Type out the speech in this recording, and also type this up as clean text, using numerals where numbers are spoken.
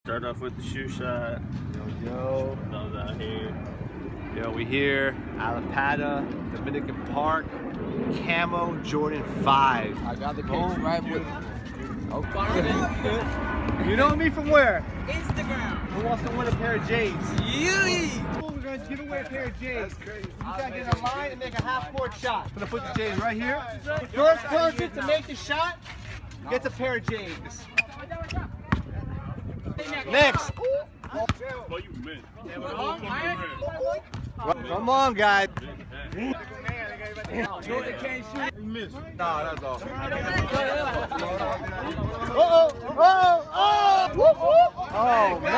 Start off with the shoe shot. Yo. Those out here. Yo, we here, Allapattah, Dominican Park, Camo Jordan 5. I got the case right with me. Okay. You know me from where? Instagram. Who wants to win a pair of J's? You. We're going to give away a pair of J's. That's crazy. You got to get in a line and make a half-court shot. I'm going to put the J's right here. The first person to make the shot gets a pair of J's. Next. Oh, you missed. Come on, guys. Jordan can't shoot. You missed. Nah, that's all. Oh, man.